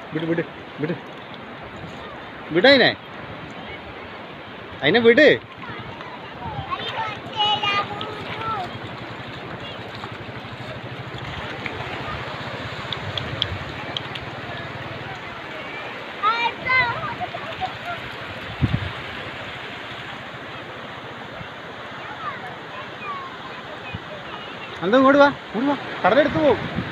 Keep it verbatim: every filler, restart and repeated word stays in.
വിട് വിട് വിട് വിട് അതിനെ അതിനെ വിട്. അന്ത ഇങ്ങോട്ട് വാ, ഇങ്ങോട്ട് വാ, കടലെടുത്ത് പോകും.